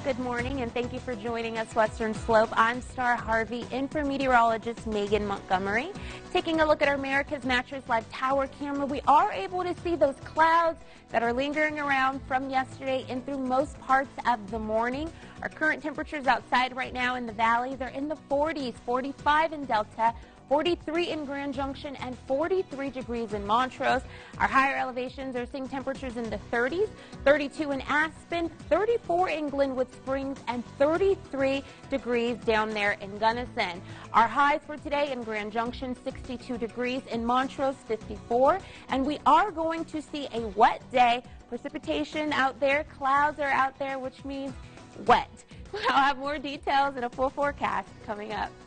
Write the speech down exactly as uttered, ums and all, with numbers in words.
Good morning, and thank you for joining us, Western Slope. I'm Star Harvey, in for meteorologist Megan Montgomery. Taking a look at our America's Mattress Live Tower camera, we are able to see those clouds that are lingering around from yesterday and through most parts of the morning. Our current temperatures outside right now in the valley, they're in the forties, forty-five in Delta, forty-three in Grand Junction, and forty-three degrees in Montrose. Our higher elevations are seeing temperatures in the thirties, thirty-two in Aspen, thirty-four in Glenwood Springs, and thirty-three degrees down there in Gunnison. Our highs for today in Grand Junction, sixty-two degrees, in Montrose, fifty-four, and we are going to see a wet day. Precipitation out there, clouds are out there, which means wet. I'll have more details and a full forecast coming up.